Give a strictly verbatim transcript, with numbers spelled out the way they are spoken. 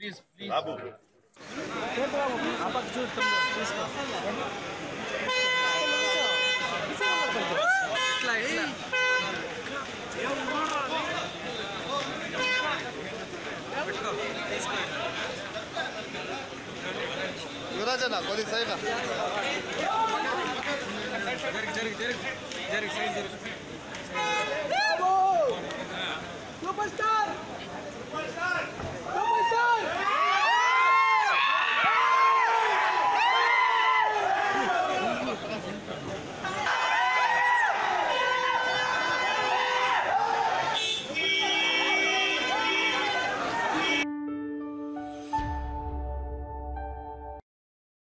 please please బాబు ఇట్లా ఇట్లా పెట్టుకో తీసుకో యువరాజన్న కొద్ది సైడ్ జరిగి జరిగి జరిగి జరిగి సైడ్ జరిగి